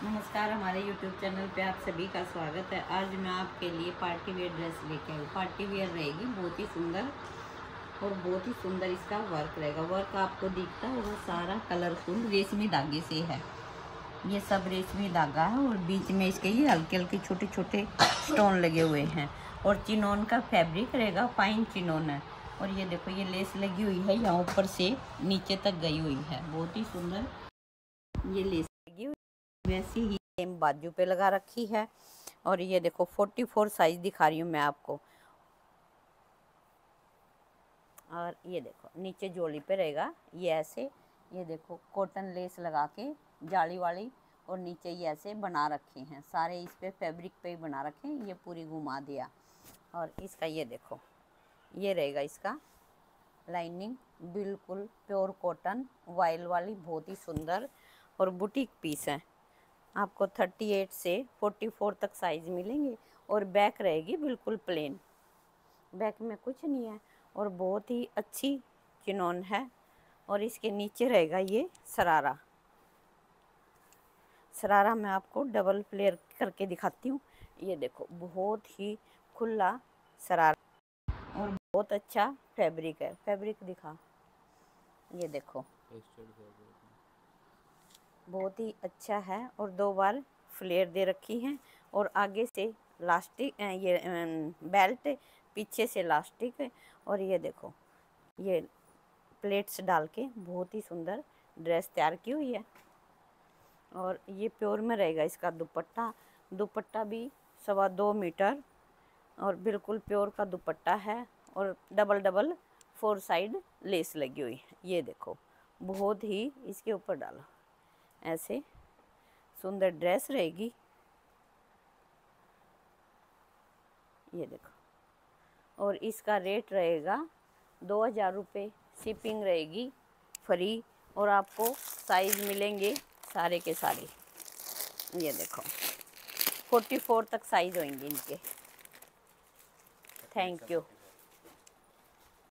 नमस्कार, हमारे YouTube channel पे आप सभी का स्वागत है। आज मैं आपके लिए पार्टी वेयर ड्रेस लेके आई। पार्टी वेयर रहेगी, बहुत ही सुंदर और बहुत ही सुंदर इसका वर्क रहेगा। वर्क आपको दिखता होगा, सारा कलरफुल रेशमी धागे से है। ये सब रेशमी धागा है और बीच में इसके ये हल्के हल्के छोटे छोटे स्टोन लगे हुए हैं और चिनोन का फैब्रिक रहेगा, फाइन चिनोन है। और ये देखो, ये लेस लगी हुई है, यहाँ ऊपर से नीचे तक गई हुई है, बहुत ही सुंदर ये लेस लगी हुई। वैसे ही सेम बाजू पे लगा रखी है। और ये देखो 44 साइज दिखा रही हूँ मैं आपको। और ये देखो नीचे जोड़ी पे रहेगा ये ऐसे, ये देखो कॉटन लेस लगा के जाली वाली, और नीचे ये ऐसे बना रखे हैं सारे, इस पे फैब्रिक पे ही बना रखे हैं, ये पूरी घुमा दिया। और इसका ये देखो, ये रहेगा इसका लाइनिंग, बिल्कुल प्योर कॉटन वाइल वाली, बहुत ही सुंदर और बुटीक पीस है। आपको 38 से 44 तक साइज़ मिलेंगे। और बैक रहेगी बिल्कुल प्लेन, बैक में कुछ नहीं है और बहुत ही अच्छी चिनोन है। और इसके नीचे रहेगा ये शरारा। शरारा मैं आपको डबल फ्लेयर करके दिखाती हूँ। ये देखो बहुत ही खुला शरारा और बहुत अच्छा फैब्रिक है। फैब्रिक दिखा, ये देखो बहुत ही अच्छा है। और 2 बार फ्लेयर दे रखी हैं और आगे से लास्टिक, ये बेल्ट, पीछे से लास्टिक। और ये देखो ये प्लेट्स डाल के बहुत ही सुंदर ड्रेस तैयार की हुई है। और ये प्योर में रहेगा इसका दुपट्टा। दुपट्टा भी 2.25 मीटर और बिल्कुल प्योर का दुपट्टा है। और डबल 4 साइड लेस लगी हुई है। ये देखो बहुत ही, इसके ऊपर डालो ऐसे सुंदर ड्रेस रहेगी। ये देखो, और इसका रेट रहेगा 2000 रुपये। शिपिंग रहेगी फ्री और आपको साइज़ मिलेंगे सारे के सारे। ये देखो 44 तक साइज़ होंगे इनके। Thank you.